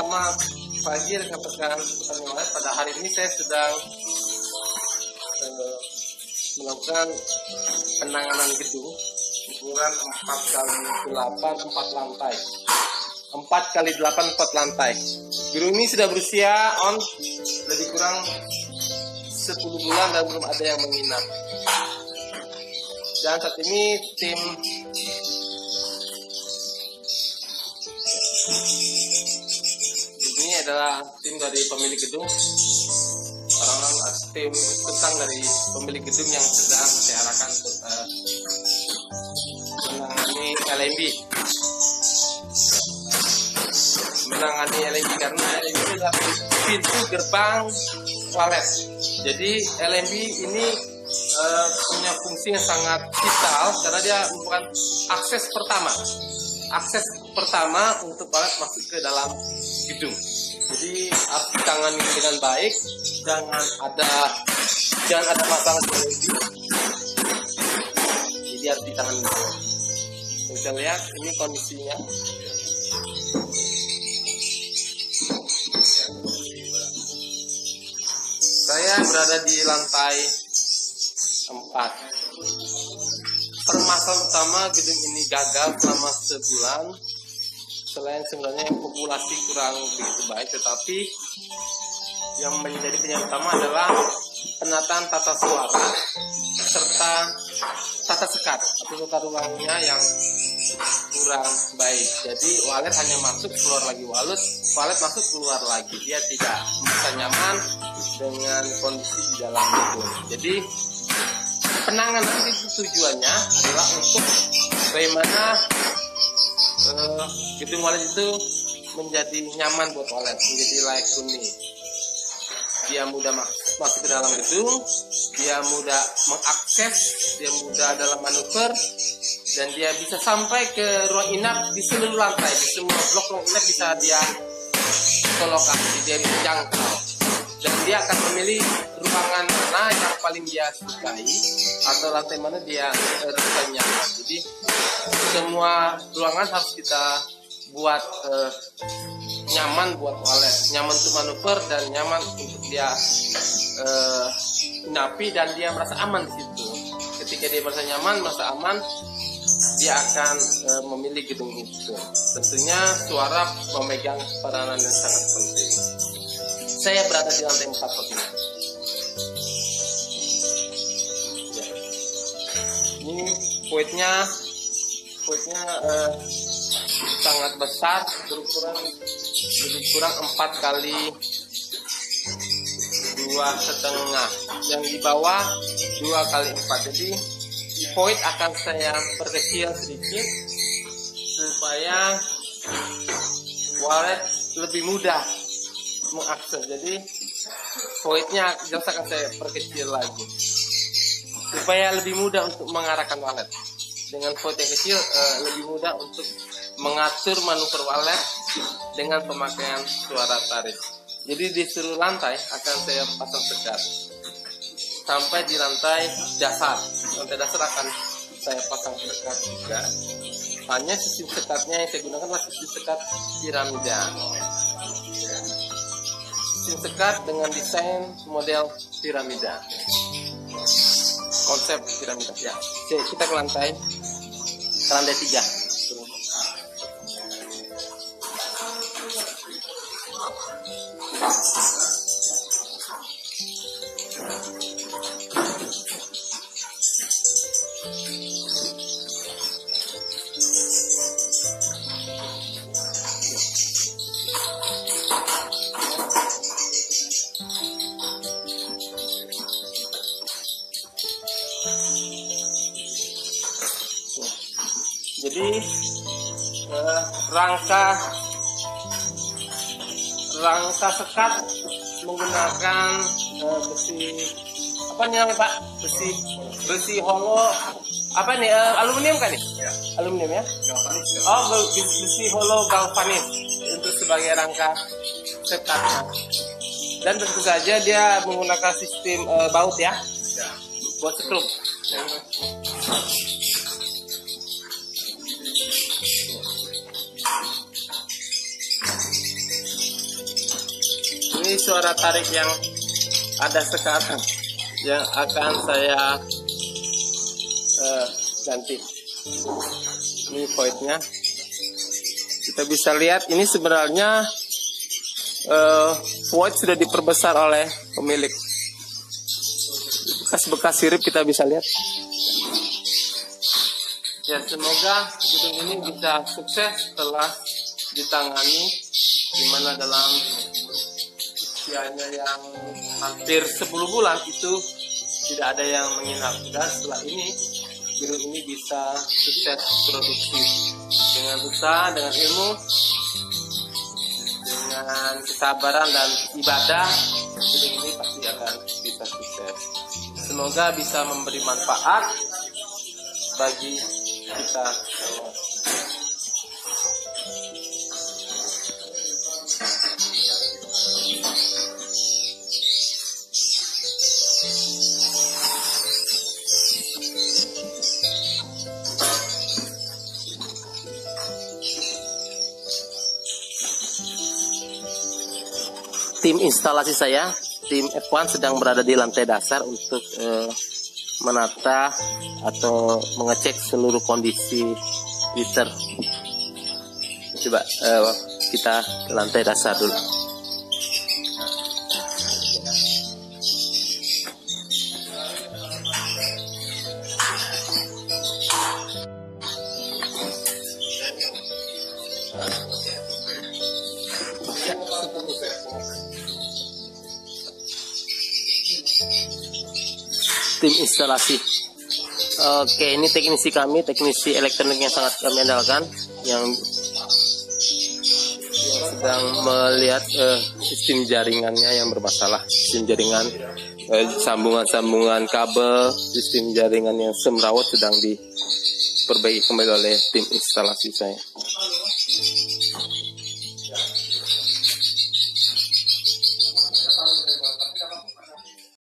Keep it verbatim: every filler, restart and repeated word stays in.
Selamat pagi rekan-rekan petani walet. Pada hari ini saya sedang uh, melakukan penanganan gedung ukuran empat kali delapan empat lantai. empat kali delapan empat lantai. Gedung ini sudah berusia on lebih kurang sepuluh bulan dan belum ada yang menginap. Dan saat ini tim ini adalah tim dari pemilik gedung, orang-orang tim tentang dari pemilik gedung yang sedang saya arahkan untuk uh, menangani L M B. Menangani L M B karena L M B adalah pintu gerbang walet. Jadi L M B ini uh, punya fungsi yang sangat vital karena dia merupakan akses pertama. Akses pertama untuk walet masuk ke dalam gedung. Jadi harus ditangani dengan baik, jangan ada jangan ada masalah L M B. Jadi harus ditangani. Kita lihat ini kondisinya. Saya berada di lantai empat. Permasalahan utama gedung ini gagal selama sebulan. Selain sebenarnya populasi kurang begitu baik, tetapi yang menjadi penyebab utama adalah penataan tata suara serta tata sekat atau tata ruangnya yang kurang baik. Jadi walet hanya masuk keluar lagi, walet walet masuk keluar lagi. Dia tidak merasa nyaman dengan kondisi di dalam gedung. Jadi penanganan itu tujuannya adalah untuk bagaimana uh, gedung walet itu menjadi nyaman buat walet, menjadi layak huni. Dia mudah masuk ke dalam gedung, dia mudah mengakses, dia mudah dalam manuver, dan dia bisa sampai ke ruang inap di seluruh lantai. Di semua blok ruang inap bisa dia kolokasi, dia bisa jangkau. Dan dia akan memilih ruangan mana yang paling dia sukai atau lantai mana dia rasa nyaman. Jadi semua ruangan harus kita buat eh, nyaman buat walet, nyaman untuk manuver dan nyaman untuk dia eh, napi dan dia merasa aman di situ. Ketika dia merasa nyaman, merasa aman, dia akan eh, memilih gedung itu. Tentunya suara memegang peranan yang sangat penting. Saya berada di lantai empat saat ini. Ya. Ini voidnya, voidnya eh, sangat besar, berukuran lebih kurang empat kali dua setengah. Yang di bawah dua kali empat. Jadi void akan saya perkecil sedikit supaya walet lebih mudah mengakses. Jadi voidnya jelas akan saya perkecil lagi supaya lebih mudah untuk mengarahkan walet. Dengan void yang kecil eh, lebih mudah untuk mengatur manuver walet dengan pemakaian suara tarik. Jadi di seluruh lantai akan saya pasang sekat sampai di lantai dasar. Lantai dasar akan saya pasang sekat juga. Hanya sistem sekatnya yang saya gunakan adalah sistem sekat piramida. Sistem sekat dengan desain model piramida, konsep piramida. Ya, kita ke lantai, ke lantai tiga. Jadi eh, rangka rangka sekat menggunakan eh, besi apa nih namanya Pak? Besi besi holo apa nih eh, aluminium kan nih? Ya. Aluminium ya? Galvanis. Oh besi holo galvanis untuk sebagai rangka sekatnya. Dan tentu saja dia menggunakan sistem eh, baut ya? Ya. Buat skrup. Ya. ini suara tarik yang ada sekarang yang akan saya uh, ganti. Ini voidnya. Kita bisa lihat ini sebenarnya uh, void sudah diperbesar oleh pemilik. Bekas-bekas sirip kita bisa lihat. Ya, semoga gedung ini bisa sukses setelah ditangani, dimana dalam usianya yang hampir sepuluh bulan itu tidak ada yang menginap. Dan setelah ini gedung ini bisa sukses produksi dengan usaha, dengan ilmu, dengan kesabaran dan ibadah. Gedung ini pasti akan bisa sukses. Semoga bisa memberi manfaat bagi kita semua. Tim instalasi saya, tim F satu sedang berada di lantai dasar untuk eh, menata atau mengecek seluruh kondisi heater. Coba eh, kita ke lantai dasar dulu. Tim instalasi. Oke, ini teknisi kami, teknisi elektronik yang sangat kami andalkan, yang, yang sedang melihat uh, sistem jaringannya yang bermasalah, sistem jaringan, uh, sambungan-sambungan kabel, sistem jaringan yang semrawut sedang diperbaiki kembali oleh tim instalasi saya.